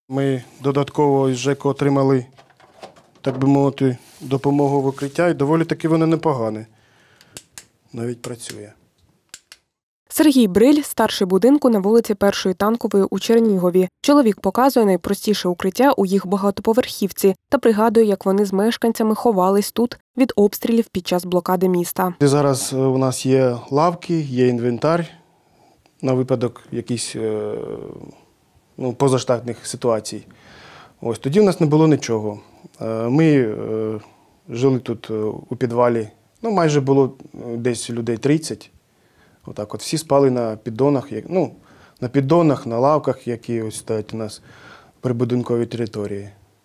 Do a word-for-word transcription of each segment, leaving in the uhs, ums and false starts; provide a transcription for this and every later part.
Ми додатково із ЖЕКу отримали, так би мовити, допомогу в укриття, і доволі таки воно непогане. Навіть працює. Сергій Бриль – старший будинку на вулиці Першої танкової у Чернігові. Чоловік показує найпростіше укриття у їх багатоповерхівці та пригадує, як вони з мешканцями ховались тут від обстрілів під час блокади міста. Зараз у нас є лавки, є інвентар на випадок якихось ну, позаштатних ситуацій. Ось тоді в нас не було нічого. Ми жили тут у підвалі, ну майже було десь людей тридцять. Отак от всі спали на піддонах, ну, на піддонах, на лавках, які ось стоять у нас при будинковій території.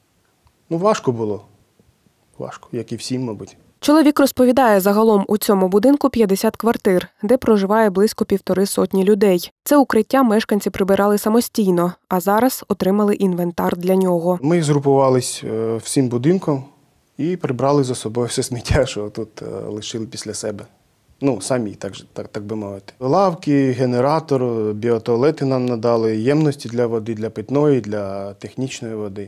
Ну, важко було. Важко, як і всім, мабуть. Чоловік розповідає, загалом у цьому будинку п'ятдесят квартир, де проживає близько півтори сотні людей. Це укриття мешканці прибирали самостійно, а зараз отримали інвентар для нього. Ми згрупувались всім будинком і прибрали за собою все сміття, що тут лишили після себе. Ну, самі, так, так, так би мовити. Лавки, генератор, біотуалети нам надали, ємності для води, для питної, для технічної води.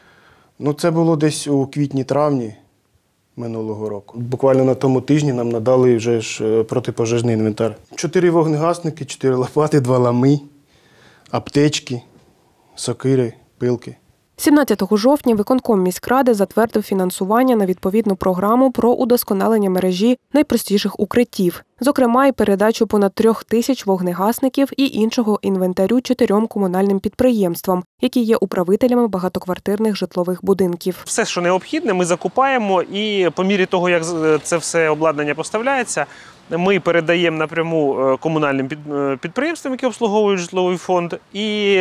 Ну, це було десь у квітні-травні минулого року. Буквально на тому тижні нам надали вже ж протипожежний інвентар. Чотири вогнегасники, чотири лопати, два лами, аптечки, сокири, пилки. сімнадцятого жовтня виконком міськради затвердив фінансування на відповідну програму про удосконалення мережі найпростіших укриттів. Зокрема, і передачу понад трьох тисяч вогнегасників і іншого інвентарю чотирьом комунальним підприємствам, які є управителями багатоквартирних житлових будинків. Все, що необхідне, ми закупаємо, і по мірі того, як це все обладнання поставляється, ми передаємо напряму комунальним підприємствам, які обслуговують житловий фонд, і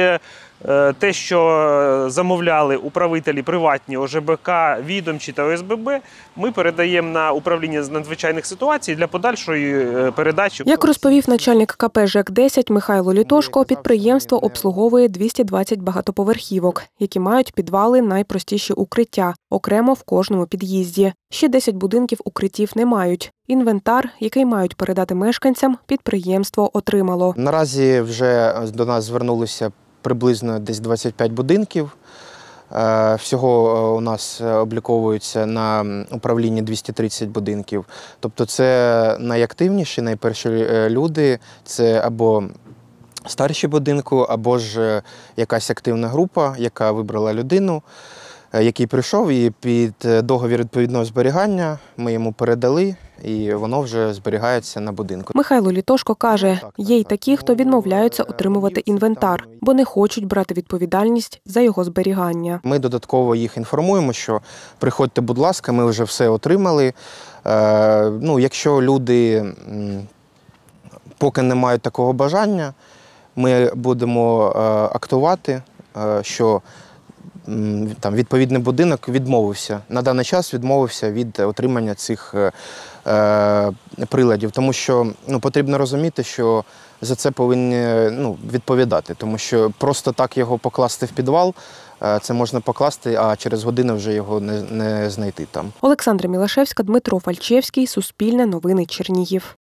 те, що замовляли управителі приватні, О Ж Б К, відомчі та О С Б Б, ми передаємо на управління з надзвичайних ситуацій для подальшої передачі. Як розповів начальник К П ЖЕК десять Михайло Літошко, підприємство обслуговує двісті двадцять багатоповерхівок, які мають підвали найпростіші укриття, окремо в кожному під'їзді. Ще десять будинків укриттів не мають. Інвентар, який мають передати мешканцям, підприємство отримало. Наразі вже до нас звернулися приблизно десь двадцять п'ять будинків. Всього у нас обліковується на управлінні двісті тридцять будинків. Тобто це найактивніші, найперші люди, це або старші будинку, або ж якась активна група, яка вибрала людину, який прийшов, і під договір відповідного зберігання ми йому передали, і воно вже зберігається на будинку. Михайло Літошко каже, є й такі, хто відмовляються отримувати інвентар, бо не хочуть брати відповідальність за його зберігання. Ми додатково їх інформуємо, що приходьте, будь ласка, ми вже все отримали. Е, ну, якщо люди поки не мають такого бажання, ми будемо е, актувати, е, що там відповідний будинок відмовився, на даний час відмовився від отримання цих е, приладів. Тому що ну, потрібно розуміти, що за це повинні ну, відповідати. Тому що просто так його покласти в підвал, е, це можна покласти, а через годину вже його не, не знайти там. Олександра Мілашевська, Дмитро Фальчевський, Суспільне новини, Чернігів.